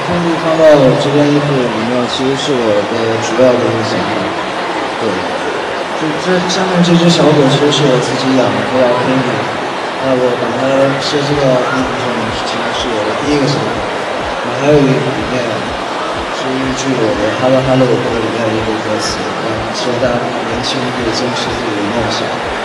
兄弟看到这件衣服里面，其实是我的主要的一个想法。对，就这下面这只小狗其实是我自己养的，叫 Pinky。那我把它设计到衣服上面，其实是我的第一个想法。还有一个里面是依据我的《Hello Hello》歌里面的一个歌词，希望大家年轻可以坚持自己的梦想。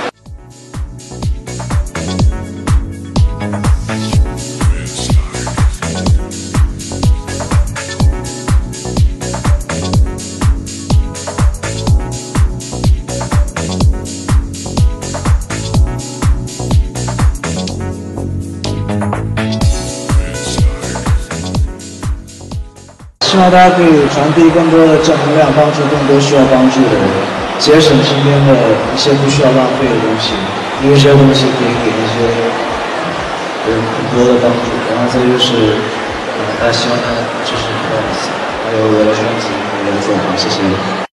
希望大家可以传递更多的正能量，帮助更多需要帮助的人，节省身边的一些不需要浪费的东西，因为这些东西可以给那些人很多的帮助。然后这就是大家希望大家支持我的还有我的专辑，我的作品，谢谢。